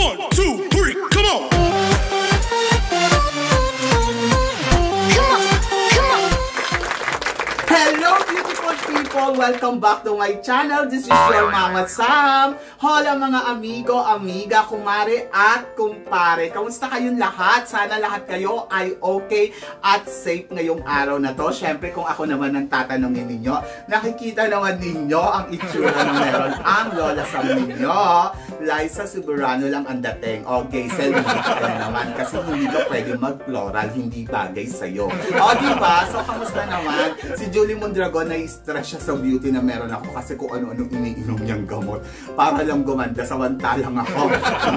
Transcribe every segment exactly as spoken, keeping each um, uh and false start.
One, two, three, come on! Come on, come on! Hello beautiful people! Welcome back to my channel. This is your Mama Sam. Hola mga amigo, amiga, kumare at kumpare. Kamusta kayong lahat? Sana lahat kayo ay okay at safe ngayong araw na to. Siyempre kung ako naman ang tatanungin ninyo, nakikita naman ninyo ang itsura na meron ang lola Sam ninyo. Liza Soberano lang ang dating. Okay, self-made ka na naman kasi hindi ka pwede mag-floral, hindi bagay sa'yo. O diba? So kamusta naman? Si Julie Mondragon, na-stress siya sa beauty na meron ako kasi kung ano-ano iniinom niyang gamot para lang gumanda, samantalang ako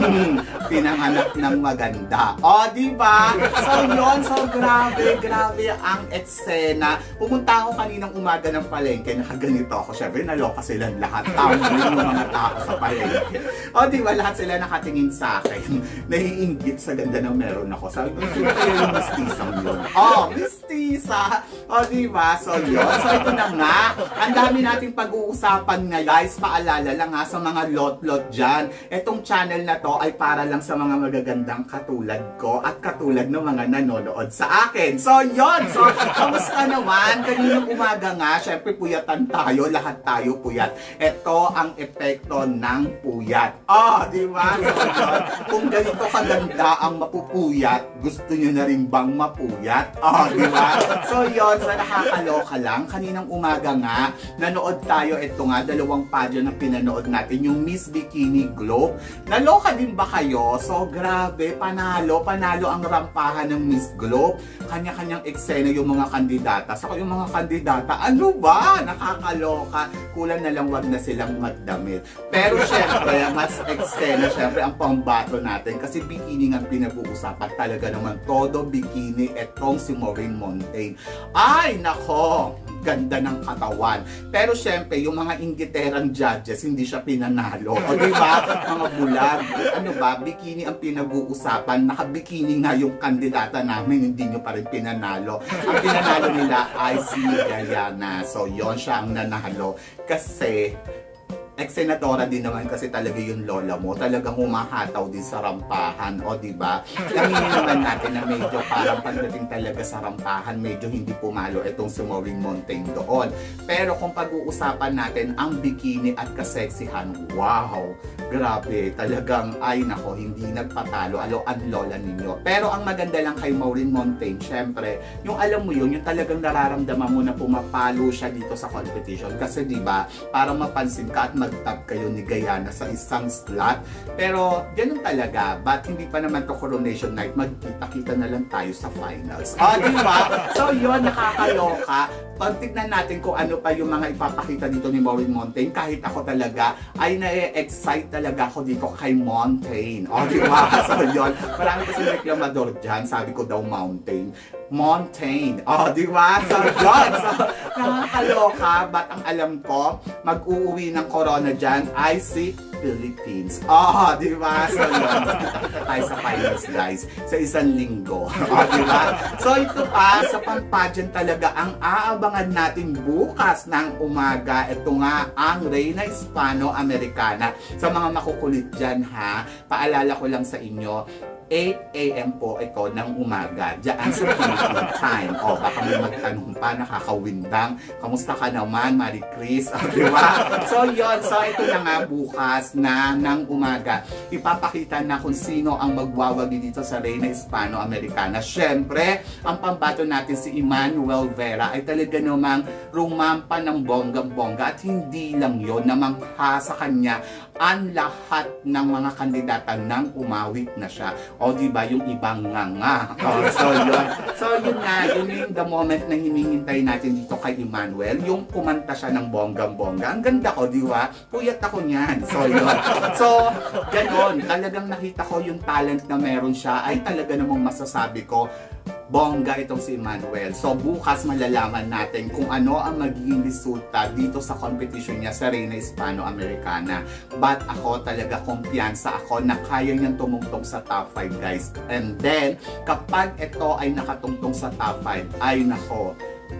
pinanganak ng maganda. O diba? So yun, so grabe, grabe ang eksena. Pumunta ako kaninang umaga ng palengke, nakaganito ako. Siyempre, naloka silang lahat. Tawag yung mga tao sa palengke. O diba, lahat sila nakatingin sa akin. Naiinggit sa ganda na meron ako. Sabi ko, sino kayo yung mistisang yun? Oh, mistisa! O diba? So yun. So ito na nga. Ang dami nating pag-uusapan na guys. Paalala lang ha sa mga lot-lot dyan. Itong channel na to ay para lang sa mga magagandang katulad ko at katulad ng mga nanonood sa akin. So yun. So, kamusta naman? Kaninang umaga nga, syempre puyatan tayo. Lahat tayo puyat. Ito ang epekto ng puyat. Oh, di ba? So, yun. Kung ganito kaganda ang mapupuyat, gusto nyo na rin bang mapuyat? Oh, di ba? So, yun. Sa nakakaloka lang, kaninang umaga nga, nanood tayo. Ito nga, dalawang pageant na pinanood natin. Yung Miss Bikini Globe. Naloka din ba kayo? So, grabe. Panalo. Panalo ang rampahan ng Miss Globe. Kanya-kanyang eksena yung mga kandidata. Saka yung mga kandidata, ano ba? Nakakaloka. Kulang na lang wag na silang magdamit. Pero syempre, mas eksena, syempre, ang pambato natin. Kasi bikini nga pinag-uusapan. Talaga naman, todo bikini. Etong si Maureen Montaigne. Ay, nako! Ganda ng katawan. Pero syempre, yung mga inggiterang judges, hindi siya pinanalo. O diba? Mga bulag. Ano ba? Bikini ang pinag-uusapan. Nakabikini nga yung kandidata namin, hindi nyo pa rin pinanalo. Ang pinanalo nila ay si Gayana. So, yon siya ang nanalo. Kasi, ex-senadora din naman kasi talaga yung lola mo. Talagang humahataw din sa rampahan. O, diba? Laminin naman natin na medyo parang pagdating talaga sa rampahan, medyo hindi pumalo itong si Maureen Montaigne doon. Pero kung pag-uusapan natin ang bikini at kaseksihan, wow! Grabe, talagang, ay nako, hindi nagpatalo. Alo, ang lola ninyo. Pero ang maganda lang kay Maureen Montaigne, syempre, yung alam mo yun, yung talagang nararamdaman mo na pumapalo siya dito sa competition. Kasi diba, parang mapansin ka at mag-top kayo ni Gayana sa isang slot. Pero, ganun talaga. But hindi pa naman to coronation night. Magkita-kita na lang tayo sa finals. O, oh, diba? So, yun, nakakaloka. Pagtignan natin kung ano pa yung mga ipapakita dito ni Maureen Montaigne. Kahit ako talaga, ay na-excite talaga ako dito kay Montaigne. O, diba? So, yun. Marami kasi reklamador dyan. Sabi ko daw Mountain. Montaigne. O, diba? So, yun. So, nakakaloka. But ang alam ko, mag-uuwi ng corona dyan ay si Philippines. Oh, di ba? So, yun. Kita-kita tayo sa finals, guys. Sa isang linggo. Oh, di ba? So, ito pa, sa pang-pageant talaga, ang aabangan natin bukas ng umaga. Ito nga, ang Reina Hispano-Americana. Sa mga makukulit dyan, ha? Paalala ko lang sa inyo, eight A M po ito ng umaga. Diyan sa Philippine time. O, baka may magtanong pa, nakakawindang. Kamusta ka naman, Marie Chris? O, diba? So, yun. So, ito na nga bukas na ng umaga. Ipapakita na kung sino ang magwawagi dito sa Reina Hispano-Americana. Siyempre, ang pambato natin si Emmanuel Vera ay talaga namang rumampa ng bonggang-bongga at hindi lang yun, namangha sa kanya ang lahat ng mga kandidata nang umawit na siya. O, diba, yung ibang nga nga. O, so, yun. So, yun nga, yun yung the moment na hinihintay natin dito kay Emmanuel, yung kumanta siya ng bonggang-bongga. Ang ganda ko, diba? Puyat ako niyan. So, yun. So, ganon. Talagang nakita ko yung talent na meron siya, ay talaga namang masasabi ko, bongga itong si Emmanuel. So, bukas malalaman natin kung ano ang magiging resulta dito sa competition niya sa Reina Hispano-Americana. But ako talaga, kumpiyansa ako na kaya niyang tumungtong sa top five, guys. And then, kapag ito ay nakatungtong sa top five, ay nako,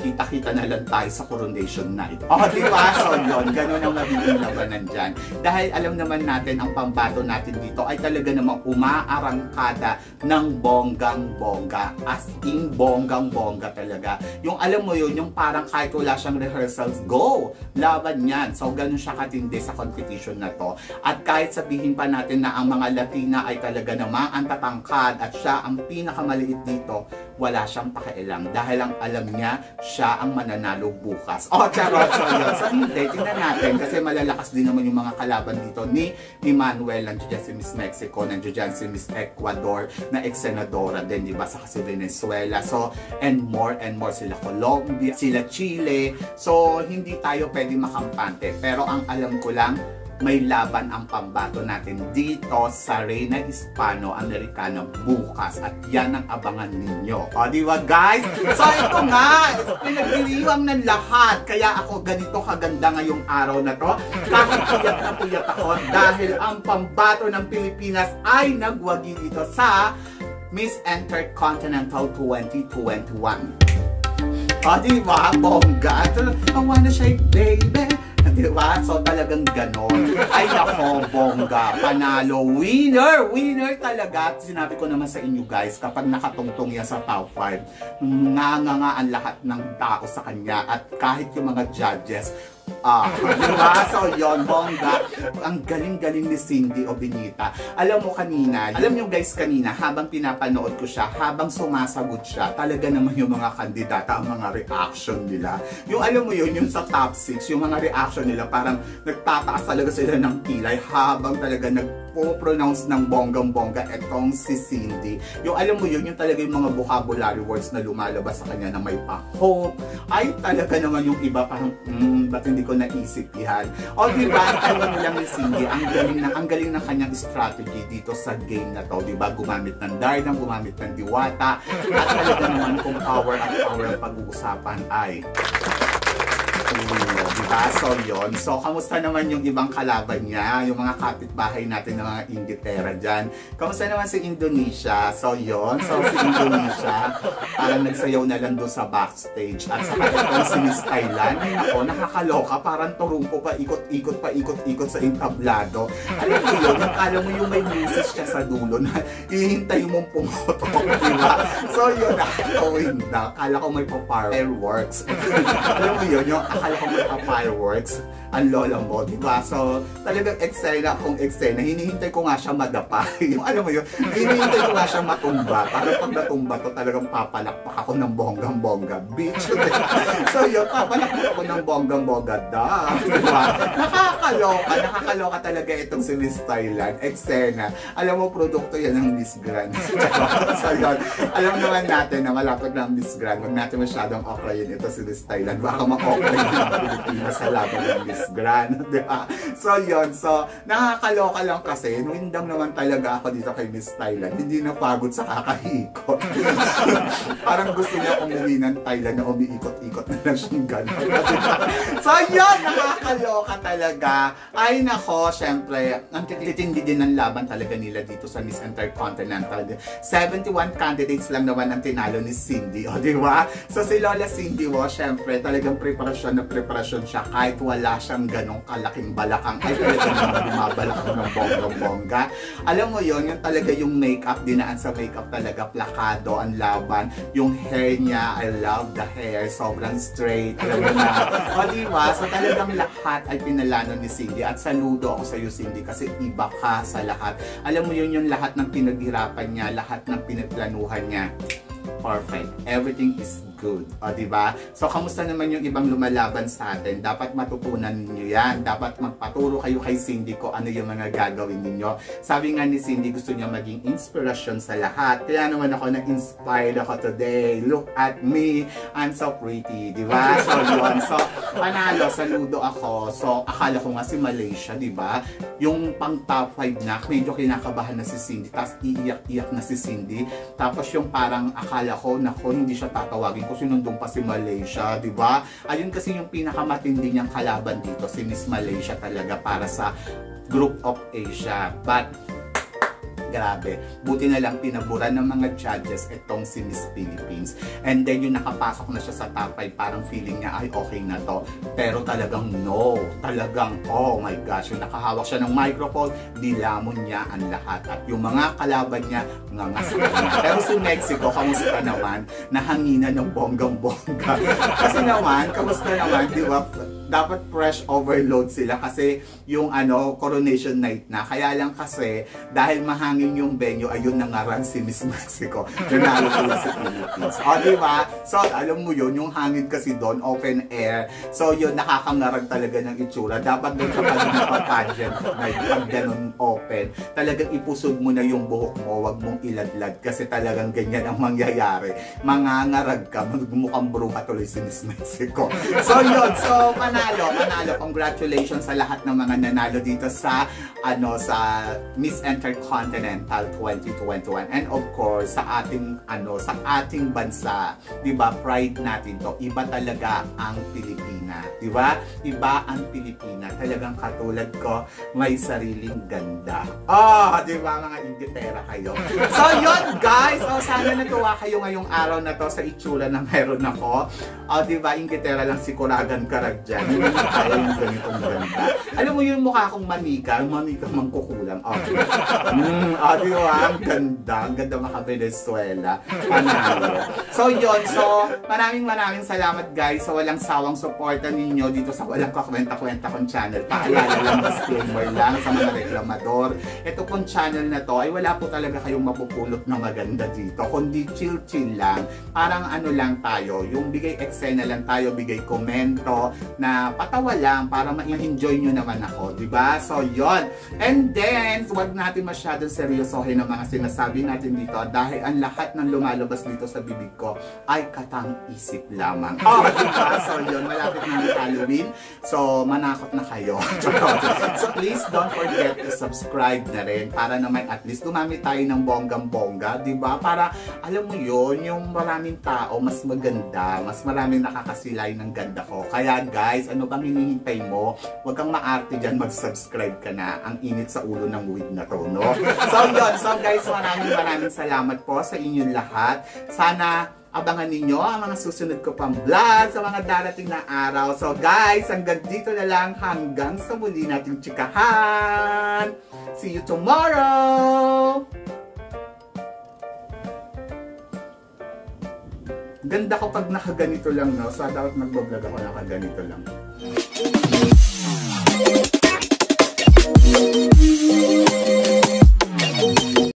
kita-kita na lang tayo sa coronation night. O, oh, di ba? So, yun, ganun ang magiging labanan dyan. Dahil alam naman natin, ang pambato natin dito ay talaga namang umaarangkada ng bonggang-bongga. As in, bonggang-bongga talaga. Yung alam mo yun, yung parang kahit wala siyang rehearsals, go! Laban yan. So, ganun siya katindi sa competition na to. At kahit sabihin pa natin na ang mga Latina ay talaga namang ang tatangkad at siya ang pinakamaliit dito, wala siyang pakialam. Dahil ang alam niya, siya ang mananalo bukas. Oh, charot! So, yun. So, hindi. Tingnan natin. Kasi malalakas din naman yung mga kalaban dito ni Emmanuel. Nandiyan si Miss Mexico. Nandiyan si Miss Ecuador na ex-senadora din, di ba? Sa kasi Venezuela. So, and more and more. Sila Colombia, sila Chile. So, hindi tayo pwede makampante. Pero ang alam ko lang, may laban ang pambato natin dito sa Reina Hispano-Americana bukas. At yan ang abangan ninyo. O, di ba guys? So, ito nga. Pinagdiriwang ng lahat. Kaya ako ganito kaganda ngayong araw na to. Kahit puyat na puyat ako dahil ang pambato ng Pilipinas ay nagwagi dito sa Miss Intercontinental twenty twenty-one. O, di ba? Bongga. I wanna shake, baby. Diba? So talagang ganon. Ay nako, bongga, panalo, winner, winner talaga. At sinabi ko naman sa inyo guys, kapag nakatungtong yan sa top five, nga nga nga ang lahat ng tao sa kanya at kahit yung mga judges, ah, diba? So yun, bongga. Ang galing-galing ni Cindy Obinita. Alam mo kanina, alam nyo guys kanina, habang pinapanood ko siya, habang sumasagot siya, talaga naman yung mga kandidata, ang mga reaction nila. Yung alam mo yun, yung sa top six, yung mga reaction nila, parang nagtataas talaga sila ng kilay habang talaga nagpo-pronounce ng bonggang-bongga etong si Cindy. Yung alam mo yun, yung talaga yung mga vocabulary words na lumalabas sa kanya na may pa-hope. Ay talaga naman yung iba parang, hmm, ba't hindi ko naisip yan? O diba, alam mo lang ni Cindy, ang galing na, ang galing ng kanyang strategy dito sa game na to, diba? Gumamit ng Dardan, gumamit ng Diwata, at talaga naman kung power at power ang pag-uusapan ay diba? So yun. So kamusta naman yung ibang kalaban niya? Yung mga kapitbahay natin ng mga Inglaterra dyan. Kamusta naman si Indonesia? So yun. So si Indonesia parang nagsayaw na lang doon sa backstage. At sa itong si Miss Thailand, ay nako, nakakaloka. Parang turungko pa, ikot-ikot pa, ikot-ikot sa entablado. Alam mo yun, yung kala mo yung may message siya sa dulo na ihintay mong pumotok, diba? So yun, nakakawin na. Kala ko may pa-fireworks. Alam mo yun, yung akala ko may pa-fireworks. Ang lola mo, diba? So, talagang eksena kung eksena. Hinihintay ko nga siya madapa. Yung alam mo yun, hinihintay ko nga siya matumba. Para pag natumba to, talagang papalakpak ako ng bonggang-bongga. Bitch! So yun, papalakpak ako ng bonggang-bongga. Da! Diba? Nakakaloka. Nakakaloka talaga itong si Miss Thailand. Eksena. Alam mo, produkto yan ng Miss Grand. So yun, alam naman natin na malapit ng Miss Grand. Huwag natin masyadong okrayin ito si Miss Thailand. Baka ma-okrayin ng Pilipinas sa laban ng Miss Grand, di ba? So yun, so nakakaloka lang kasi nuindang naman talaga ako dito kay Miss Thailand, hindi na pagod sa kakahikot. Parang gusto niya umuwi ng Thailand na umiikot-ikot na lang siyang gano'n. So yun, nakakaloka talaga. Ay nako, syempre ang titindi din ng laban talaga nila dito sa Miss Intercontinental. seventy-one candidates lang naman ang tinalo ni Cindy, o di ba? So si Lola Cindy, wo, syempre talagang preparasyon na preparasyon siya kahit wala siyang ganong kalaking balakang ay talaga naman bumabalakang ng bonggang-bongga. Alam mo yon, yung talaga yung makeup, dinaan sa makeup talaga, plakado ang laban. Yung hair niya, I love the hair, sobrang straight, alam mo na. O diba? So talagang lahat ay pinalano ni Cindy at saludo ako sa iyo Cindy kasi iba ka sa lahat. Alam mo yun, yung lahat ng pinaghirapan niya, lahat ng pinagplanuhan niya. Perfect. Everything is good. O, diba? So, kamusta naman yung ibang lumalaban sa atin? Dapat matutunan niyo yan. Dapat magpaturo kayo kay Cindy ko ano yung mga gagawin ninyo. Sabi nga ni Cindy, gusto niya maging inspirasyon sa lahat. Kaya naman ako na-inspired ako today. Look at me. I'm so pretty. Diba? So, yun. So, panalo. Saludo ako. So, akala ko nga si Malaysia, diba? Yung pang top five na, medyo kinakabahan na si Cindy. Tapos, iiyak-iyak na si Cindy. Tapos, yung parang akala ko, nako, hindi siya tatawagin ko, sinundong pa si Malaysia, di ba? Ayun kasi yung pinakamatindi niyang kalaban dito, si Miss Malaysia talaga para sa Group of Asia. But, grabe. Buti na lang pinaburan ng mga judges itong si Miss Philippines. And then yung nakapasok na siya sa top five, parang feeling niya, ay okay na to. Pero talagang no. Talagang, oh my gosh, yung nakahawak siya ng microphone, dilamon niya ang lahat. At yung mga kalaban niya, nangasakan niya. Pero si Mexico, kamusta naman? Nahanginan ng bonggang-bongga. Kasi naman, kamusta naman, di ba? Dapat fresh overload sila kasi yung ano, coronation night na. Kaya lang kasi, dahil mahangin yung venue, ayun nangaran si Miss Mexico. Nanalo sila sa Philippines. O, diba? So, alam mo yun, yung hangin kasi doon, open air. So, yun, nakakangarag talaga ng itsura. Dapat doon sa pag-pageant night, pag ganun open, talagang ipusog mo na yung buhok mo, wag mong iladlad. Kasi talagang ganyan ang mangyayari. Mangangarag ka, magmukhang bruha tuloy si Miss Mexico. So, yun. So, Manalo, manalo. Congratulations sa lahat ng mga nanalo dito sa ano sa Miss Intercontinental twenty twenty-one. And of course, sa ating ano sa ating bansa, 'di ba? Pride natin 'to. Iba talaga ang Pilipina, 'di ba? Iba ang Pilipina. Talagang katulad ko, may sariling ganda. Oh, 'di ba mga Ingitera kayo? So, yun guys. So, sana natuwa kayo ngayong araw na 'to sa itsura na meron ako. Oh, 'di ba? Ingitera lang si Kuragan Karag dyan. Hindi na kaya yung ganitong ganda. Alam mo yung mukha kong manika, manika mangkukulang. Okay. Mm, ah, di ba? Ang ganda. Ang ganda maka-Venezuela. Panalo. So, yun. So, maraming maraming salamat guys sa walang sawang suporta ninyo dito sa Walang Kakwenta-Kwenta kong channel. Paalala lang, disclaimer lang sa mga reklamador. Ito pong channel na to ay wala po talaga kayong mapupulot na maganda dito. Kundi chill-chill lang. Parang ano lang tayo. Yung bigay eksena lang tayo, bigay komento na patawa lang para ma-enjoy nyo naman ako, di ba? So, yon. And then, wag natin masyadong seryosohin ang mga sinasabi natin dito dahil ang lahat ng lumalabas dito sa bibig ko ay katang-isip lamang. Oh, di ba? So, yun. Malapit na ng Halloween. So, manakot na kayo. So, please don't forget to subscribe na rin para naman at least gumamit tayo ng bonggang-bongga, di ba? Para, alam mo yun, yung maraming tao mas maganda, mas maraming nakakasilay ng ganda ko. Kaya, guys, ano bang hinihintay mo? Huwag kang maarte dyan, mag-subscribe ka na. Ang init sa ulo ng wig na to, no? So, yun. So, guys, maraming maraming salamat po sa inyong lahat. Sana abangan ninyo ang mga susunod ko pang vlog sa mga darating na araw. So, guys, hanggang dito na lang. Hanggang sa muli nating chikahan. See you tomorrow! Ganda ko pag nakaganito lang, no? So, dapat mag-vlog ako nakaganito lang.